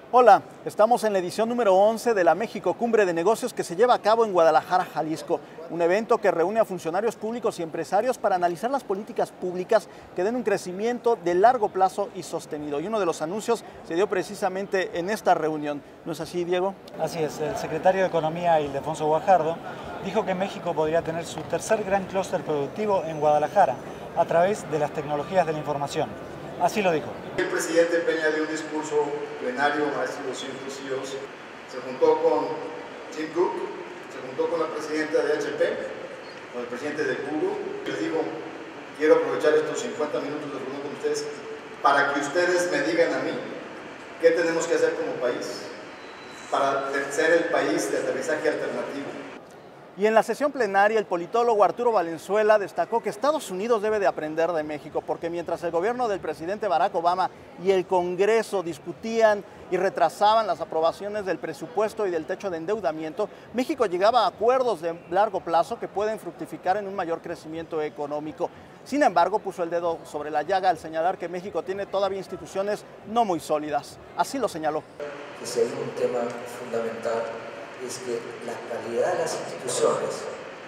Hola, estamos en la edición número 11 de la México Cumbre de Negocios que se lleva a cabo en Guadalajara, Jalisco. Un evento que reúne a funcionarios públicos y empresarios para analizar las políticas públicas que den un crecimiento de largo plazo y sostenido. Y uno de los anuncios se dio precisamente en esta reunión. ¿No es así, Diego? Así es, el secretario de Economía, Ildefonso Guajardo, dijo que México podría tener su tercer gran clúster productivo en Guadalajara a través de las tecnologías de la información. Así lo dijo. El presidente Peña dio un discurso plenario a estos 200 CEOs. Se juntó con Tim Cook, se juntó con la presidenta de HP, con el presidente de Google. Les digo, quiero aprovechar estos 50 minutos de reunión con ustedes para que ustedes me digan a mí qué tenemos que hacer como país para ser el país de aterrizaje alternativo. Y en la sesión plenaria, el politólogo Arturo Valenzuela destacó que Estados Unidos debe de aprender de México, porque mientras el gobierno del presidente Barack Obama y el Congreso discutían y retrasaban las aprobaciones del presupuesto y del techo de endeudamiento, México llegaba a acuerdos de largo plazo que pueden fructificar en un mayor crecimiento económico. Sin embargo, puso el dedo sobre la llaga al señalar que México tiene todavía instituciones no muy sólidas. Así lo señaló. Si hay un tema fundamental, es que la calidad de las instituciones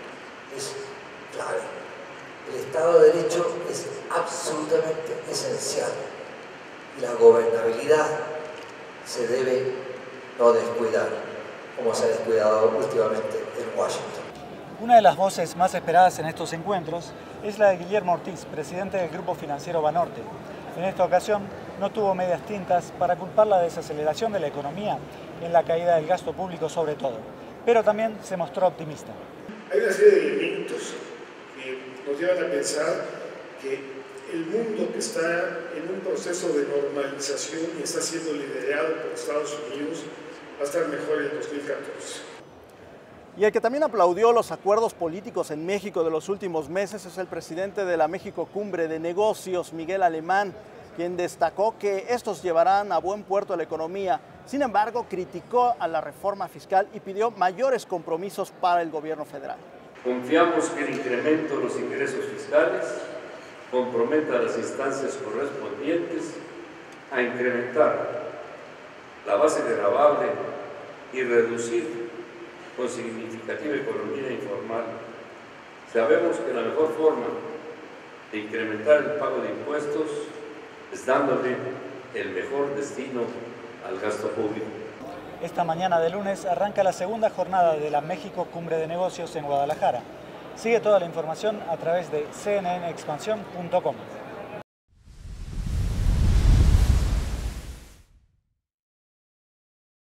es clave. El Estado de Derecho es absolutamente esencial. Y la gobernabilidad se debe no descuidar, como se ha descuidado últimamente en Washington. Una de las voces más esperadas en estos encuentros es la de Guillermo Ortiz, presidente del Grupo Financiero Banorte. En esta ocasión no tuvo medias tintas para culpar la desaceleración de la economía en la caída del gasto público sobre todo, pero también se mostró optimista. Hay una serie de elementos que nos llevan a pensar que el mundo que está en un proceso de normalización y está siendo liderado por Estados Unidos va a estar mejor en el 2014. Y el que también aplaudió los acuerdos políticos en México de los últimos meses es el presidente de la México Cumbre de Negocios, Miguel Alemán, quien destacó que estos llevarán a buen puerto la economía. Sin embargo, criticó a la reforma fiscal y pidió mayores compromisos para el gobierno federal. Confiamos que el incremento de los ingresos fiscales comprometa a las instancias correspondientes a incrementar la base gravable y reducir con significativa economía informal. Sabemos que la mejor forma de incrementar el pago de impuestos es dándole el mejor destino al gasto público. Esta mañana de lunes arranca la segunda jornada de la México Cumbre de Negocios en Guadalajara. Sigue toda la información a través de cnnexpansión.com.